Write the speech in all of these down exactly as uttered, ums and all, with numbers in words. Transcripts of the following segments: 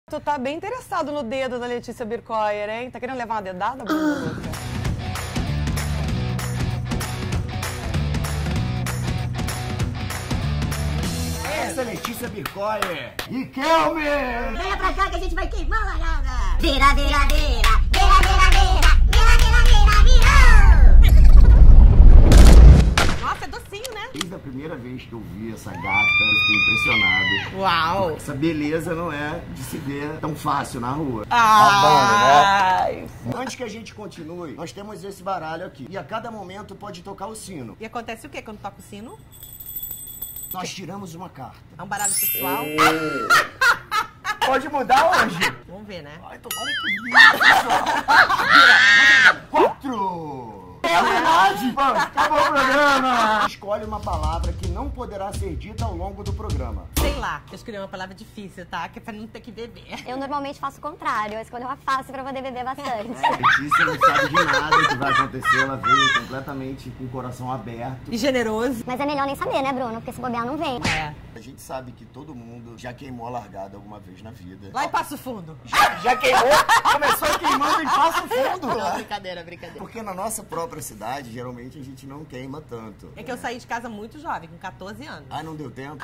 Tu tá bem interessado no dedo da Letícia Bircoyer, hein? Tá querendo levar uma dedada, Bruno? Essa é Letícia Bircoyer. Riquelme! Venha pra cá que a gente vai queimar a largada. Vira, vira, vira. Vira, vira, vira. Vira, vira, vira, virou! Nossa, é docinho, né? Desde a primeira vez que eu vi essa gata, eu fiquei impressionado. Uau! Essa beleza não é de se ver tão fácil na rua. Ai! Antes que a gente continue, nós temos esse baralho aqui. E a cada momento pode tocar o sino. E acontece o que quando toca o sino? Nós tiramos uma carta. É um baralho sexual? Pode mudar hoje? Vamos ver, né? Ai, tomara que lindo, Quatro! É verdade! Vamos, acabou o programa! Escolhe uma palavra que não poderá ser dita ao longo do programa. Sei lá. Eu escolhi uma palavra difícil, tá? Que é pra não ter que beber. Eu normalmente faço o contrário. Eu escolho uma fácil pra poder beber bastante. A Letícia não sabe de nada que vai acontecer. Ela veio completamente com o coração aberto. E generoso. Mas é melhor nem saber, né, Bruno? Porque se bobear não vem. É. A gente sabe que todo mundo já queimou a largada alguma vez na vida. Lá em Passo Fundo. Já, já queimou? Começou queimando em Passo Fundo. Não, brincadeira, brincadeira. Porque na nossa própria cidade, geralmente a gente não queima tanto. É que eu saí de casa muito jovem, com quatorze anos. Ah, não deu tempo?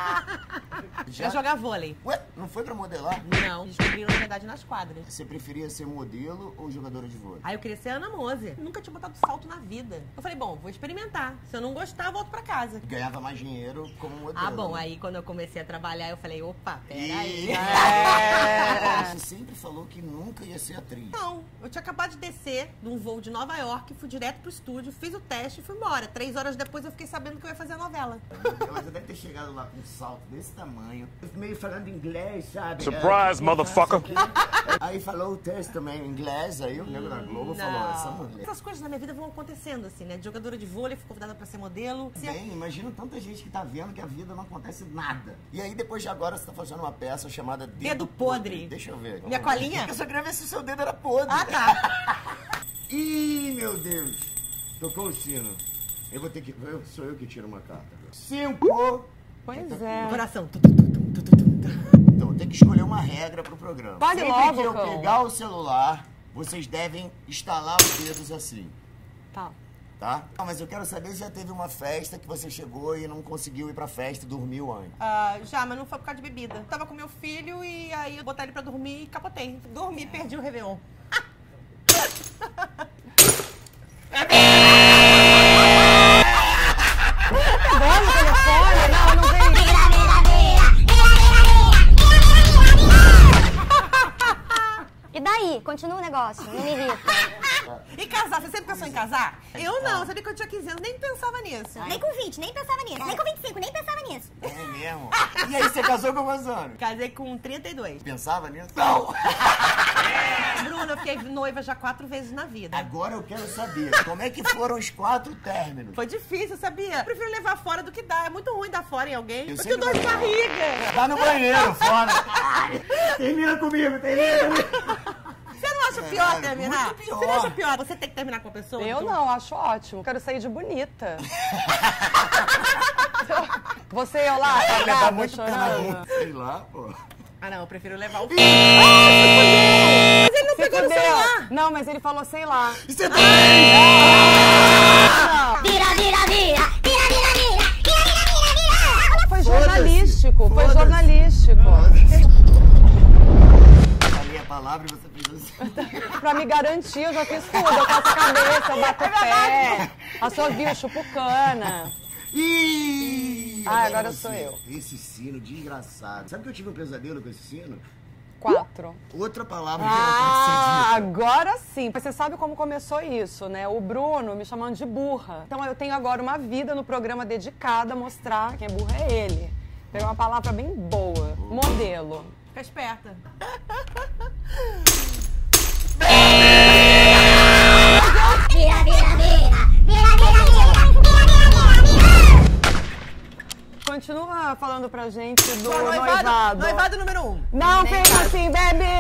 Já ia jogar vôlei. Ué, não foi pra modelar? Não, descobriram na verdade nas quadras. Você preferia ser modelo ou jogadora de vôlei? Aí eu queria ser Ana Mose. Nunca tinha botado salto na vida. Eu falei, bom, vou experimentar. Se eu não gostar, volto pra casa. Ganhava mais dinheiro como modelo. Ah, bom, aí quando eu comecei a trabalhar, eu falei, opa, peraí. E... É. Você sempre falou que nunca ia ser atriz. Não, eu tinha acabado de descer de um voo de Nova York, fui direto pro estúdio, fiz o teste e fui embora. Três horas depois eu fiquei sabendo que eu ia fazer a novela. Ela já deve ter chegado lá com um salto desse tamanho, meio falando inglês, sabe? Surprise, é, motherfucker! Aí falou o texto também em inglês, aí o nego da Globo falou, essa mulher. Essas coisas na minha vida vão acontecendo, assim, né? De jogadora de vôlei, fui convidada pra ser modelo. Bem, imagina tanta gente que tá vendo que a vida não acontece nada. E aí, depois de agora, você tá fazendo uma peça chamada Dedo, Dedo Podre. Deixa eu ver. Minha colinha? Eu só queria ver se o seu dedo era podre. Ah, tá. Ih, meu Deus. Tocou o sino. Eu vou ter que... Eu, sou eu que tiro uma carta. Cinco. Pois é. Coração. Tu, tu, tu, tu, tu, tu, tu. Então, tem que escolher uma regra pro programa. Pode Sempre logo, que eu cão. pegar o celular, vocês devem estalar os dedos assim. Tá. Tá? Não, mas eu quero saber se já teve uma festa que você chegou e não conseguiu ir pra festa e dormiu antes. Ah, já, mas não foi por causa de bebida. Eu tava com meu filho e aí eu botei ele pra dormir e capotei. Dormi e perdi o Réveillon. Vamos no telefone? Não, não vem. Vira, vira, vira. E daí? Continua o negócio. Não me irrita. E casar? Você sempre pensou em casar? Eu não, sabia que eu tinha quinze anos, nem pensava nisso. Nem com vinte, nem pensava nisso. Nem com vinte e cinco, nem pensava nisso. É mesmo? E aí, você casou com quantos anos? Casei com trinta e dois. Pensava nisso? Não! Bruno, eu fiquei noiva já quatro vezes na vida. Agora eu quero saber, como é que foram os quatro términos? Foi difícil, sabia? Eu prefiro levar fora do que dar. É muito ruim dar fora em alguém. Eu Eu sei tenho que dor de vai- barriga. Tá no banheiro, fora! Termina comigo, termina comigo! Você não acha pior Cara, terminar? muito pior. Você não acha pior? Você tem que terminar com a pessoa? Eu Tu- não, acho ótimo. Quero sair de bonita. Você ia lá, Vai levar cagada, muito pé na chorando. bunda, sei lá, pô. Ah, não, eu prefiro levar o filho. Mas ele não Se pegou no fudeu. celular. Não, mas ele falou, sei lá. Você tá... Vira, vira, vira. Vira, vira, vira. Vira, vira, vira, vira. Foi Foda-se. jornalístico, foi Foda-se. jornalístico. Falei a palavra e você fez assim. Pra me garantir, eu já fiz tudo. Eu faço a cabeça, eu bato o pé, assovio, eu chupo cana. Ih! Ah, agora você. sou eu. Esse sino desgraçado. Sabe que eu tive um pesadelo com esse sino? Quatro. Outra palavra que não Ah, pode ser dita. agora sim. Você sabe como começou isso, né? O Bruno me chamando de burra. Então eu tenho agora uma vida no programa dedicada a mostrar quem é burra é ele. Peguei uma palavra bem boa. Modelo. Fica esperta. Vira, vira, vira. Vira, vira, vira. Vira, vira, vira, vira. Continua falando pra gente do Noivado, noivado. noivado número um. Não Nem pensa nada. assim, bebe!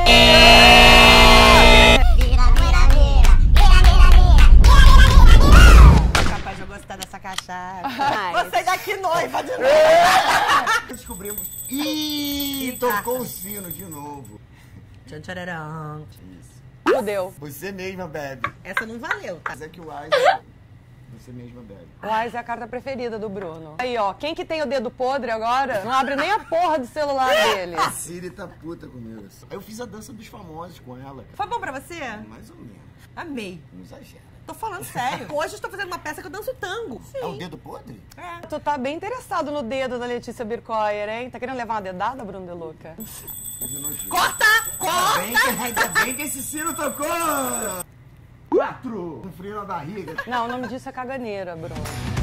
Vira, vira, vira. Vira, vira, vira. Vira, vira, vira, vira. Capaz de eu gostar dessa cachaça. Ai. Vou sair daqui noiva de novo. Descobrimos. Ih, Eita. tocou o sino de novo. Tchan, tchararã. Isso. Fudeu. Você mesma bebe. Essa não valeu, tá? Mas é que o Ais é... Você mesma bebe. O Ais é a carta preferida do Bruno. Aí, ó, quem que tem o dedo podre agora, não abre nem a porra do celular dele. A Siri tá puta comigo. Eu fiz a dança dos famosos com ela, cara. Foi bom pra você? Mais ou menos. Amei. Não exagera. Tô falando sério. Hoje eu estou fazendo uma peça que eu danço tango. É o dedo podre? É. Tu tá bem interessado no dedo da Letícia Bircoyer, hein? Tá querendo levar uma dedada, Bruno De Luca? Corta! Ainda bem, Corta! que, ainda bem que esse sino tocou! Quatro! Um frio na barriga. Não, o nome disso é caganeira, Bruno.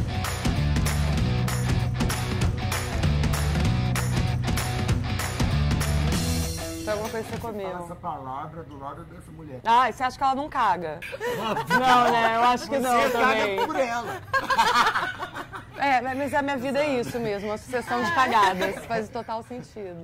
Foi alguma coisa que você Fala essa comeu. palavra do lado dessa mulher. Ah, e você acha que ela não caga? Não, né? Eu acho que não Você também. caga por ela. É, mas a minha vida é isso mesmo, uma sucessão de cagadas. Faz total sentido.